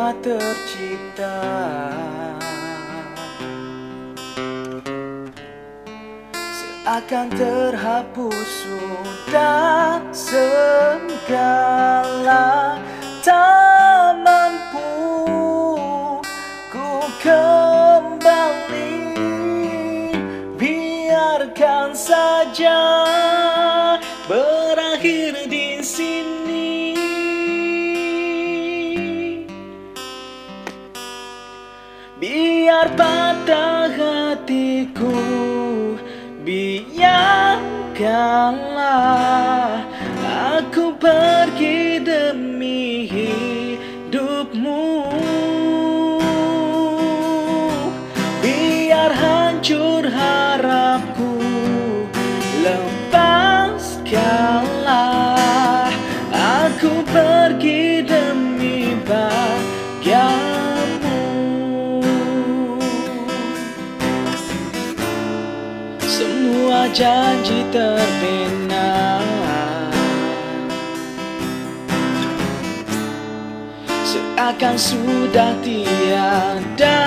telah tercipta. Seakan terhapus sudah segala, tak mampu ku kembali. Biarkan saja berakhir di sini. Biar patah hatiku, biarkanlah aku pergi demi hidupmu. Biar hancur harapku, lepaskanlah aku pergi demi bahagiamu. Semua janji terbina, seakan sudah tiada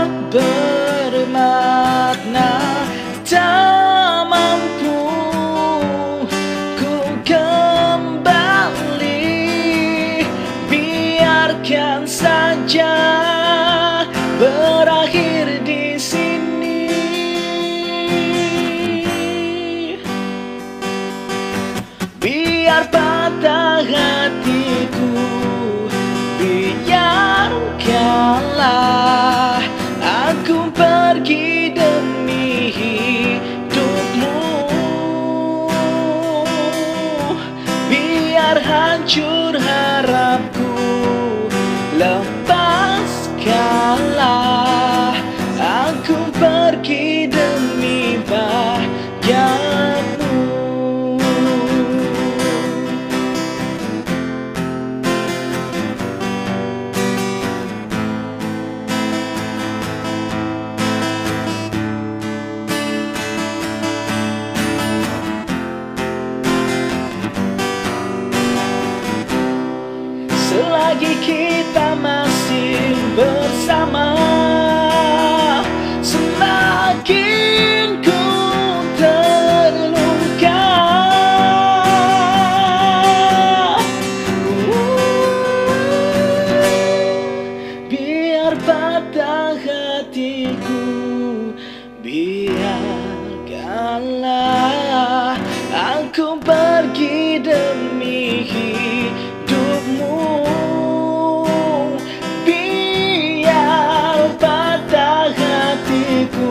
bermakna. Tak mampu ku kembali. Biarkan saja berakhir di sini. Biar patah hatiku, biarkanlah aku pergi demi hidupmu. Biar hancur harapku, lepaskanlah aku pergi demi bahagiamu. Selagi kita masih bersama, semakin ku terluka. Biar patah hatiku, biarkanlah aku pergi demi hidupmu. Biar patah hatiku,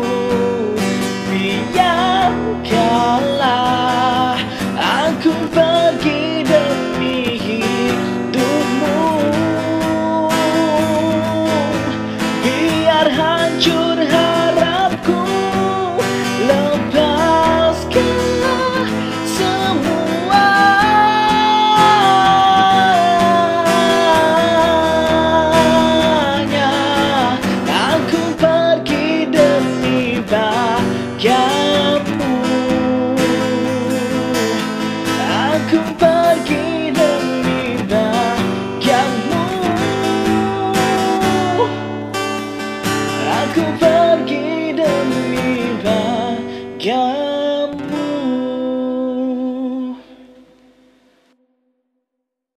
biarkanlah aku pergi demi hidupmu. Biar hancur harapku, lepaskanlah semua. Aku pergi demi bahagiamu. Aku pergi demi bahagiamu. Aku pergi demi bahagiamu.